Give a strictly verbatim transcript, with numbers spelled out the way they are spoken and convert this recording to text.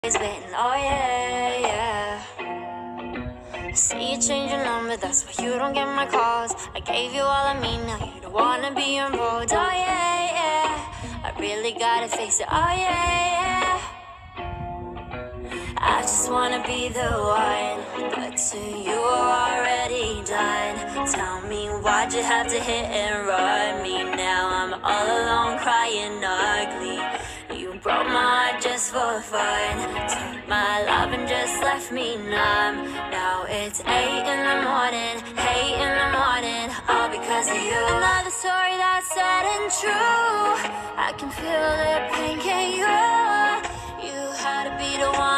Waiting, oh yeah, yeah. I see you change your number, that's why you don't get my calls. I gave you all of me, now you don't wanna be involved. Oh yeah, yeah. I really gotta face it, oh yeah, yeah. I just wanna be the one, but to you are already done. Tell me why'd you have to hit and run me? Now I'm all alone crying ugly. You broke my heart just for fun. Took my love and just left me numb. Now it's eight in the morning, eight in the morning, all because of you. Another story that's sad and true. I can feel the pain, can you? You had to be the one